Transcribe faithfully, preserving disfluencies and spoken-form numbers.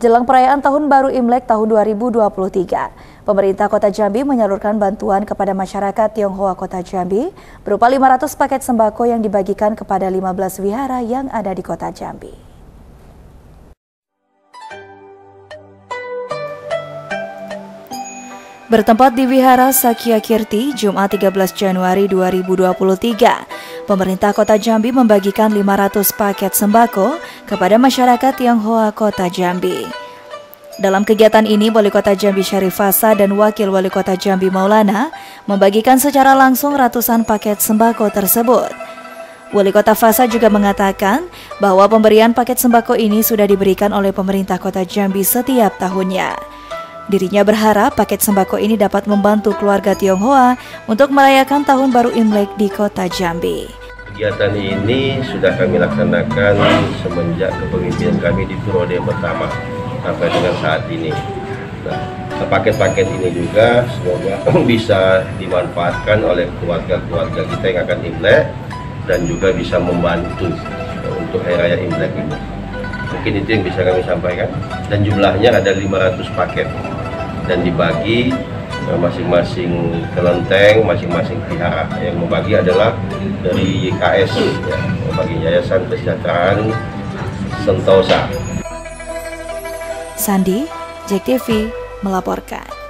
Jelang perayaan Tahun Baru Imlek tahun dua ribu dua puluh tiga, pemerintah Kota Jambi menyalurkan bantuan kepada masyarakat Tionghoa Kota Jambi berupa lima ratus paket sembako yang dibagikan kepada lima belas wihara yang ada di Kota Jambi. Bertempat di Wihara Sakya Kirti, Jumat tiga belas Januari dua ribu dua puluh tiga, pemerintah Kota Jambi membagikan lima ratus paket sembako kepada masyarakat Tionghoa Kota Jambi. Dalam kegiatan ini, Wali Kota Jambi Syarif Fasa dan Wakil Wali Kota Jambi Maulana membagikan secara langsung ratusan paket sembako tersebut. Wali Kota Fasa juga mengatakan bahwa pemberian paket sembako ini sudah diberikan oleh pemerintah Kota Jambi setiap tahunnya. Dirinya berharap paket sembako ini dapat membantu keluarga Tionghoa untuk merayakan Tahun Baru Imlek di Kota Jambi. Kegiatan ini sudah kami laksanakan semenjak kepemimpinan kami di periode yang pertama sampai dengan saat ini. Nah, paket-paket ini juga semoga bisa dimanfaatkan oleh keluarga-keluarga kita yang akan Imlek dan juga bisa membantu untuk Hari Raya Imlek ini. Mungkin itu yang bisa kami sampaikan. Dan jumlahnya ada lima ratus paket dan dibagi masing-masing kelenteng, masing-masing pihak. Yang membagi adalah dari Y K S, ya, membagi Yayasan Kesejahteraan Sentosa. Sandi, J E K T V melaporkan.